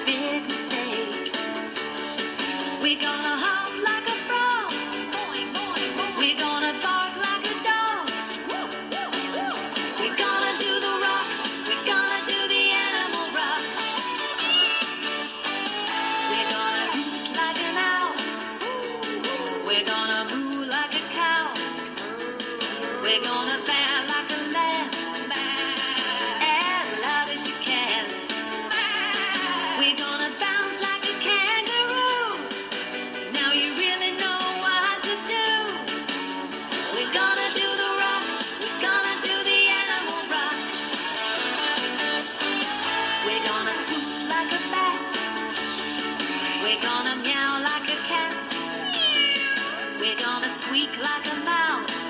big mistake. We're gonna hop like a frog. We're gonna bark like a dog. We're gonna do the rock. We're gonna do the animal rock. We're gonna hoot like an owl. We're gonna moo like a cow. We're gonna baa like a lamb. As loud as you can. We're gonna bounce like a kangaroo. Now you really know what to do. We're gonna do the rock. We're gonna do the animal rock. We're gonna swoop like a bat. We're gonna meow like a cat. We're gonna squeak like a mouse.